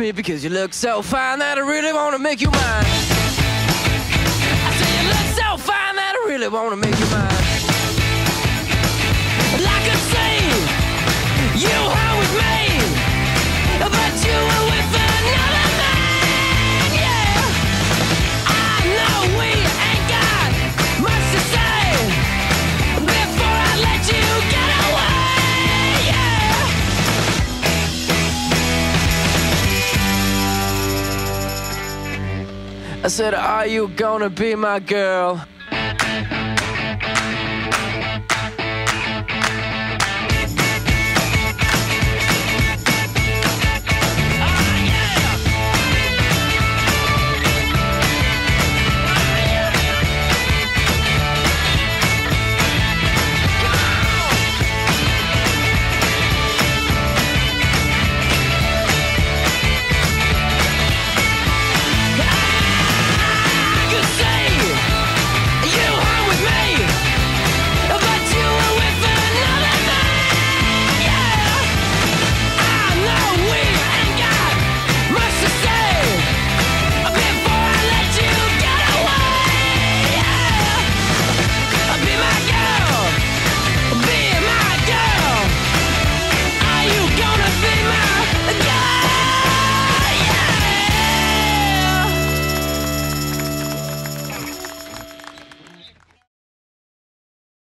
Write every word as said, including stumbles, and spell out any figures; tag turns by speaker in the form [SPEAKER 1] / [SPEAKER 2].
[SPEAKER 1] me because you look so fine that I really wanna make you mine. I say you look so fine that I really wanna make you mine. Well, I could see you home with me, but you were with another man, yeah. I know we ain't got much to say before I let you get away, yeah. I said, are you gonna be my girl?